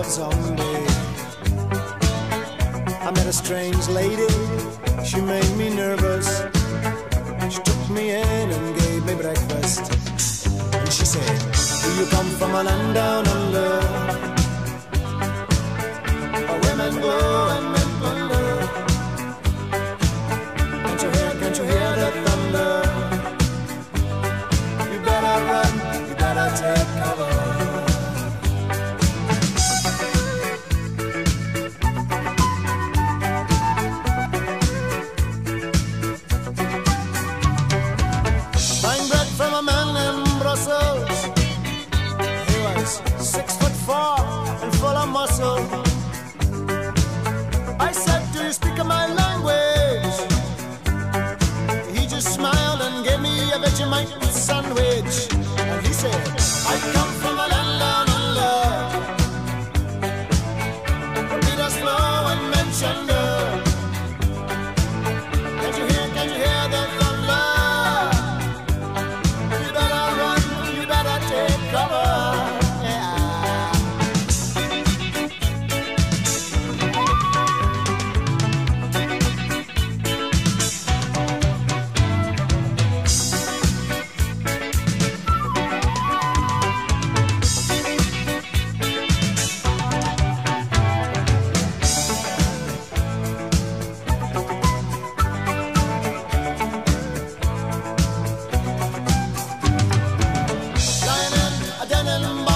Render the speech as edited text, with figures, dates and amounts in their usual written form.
zombie. I met a strange lady, she made me nervous. She took me in and gave me breakfast. And she said, do you come from a land down under, where women glow and men plunder? Can't you hear the thunder? You better run, you better take cover. Buying bread from a man in Brussels. He was 6'4" and full of muscle. I said, do you speak my language? He just smiled and gave me a Vegemite sandwich. And he said, I come from a land down under, where Peter's flow and men chunder. Can you hear the thunder? You better run, you better take cover. Lying in a den in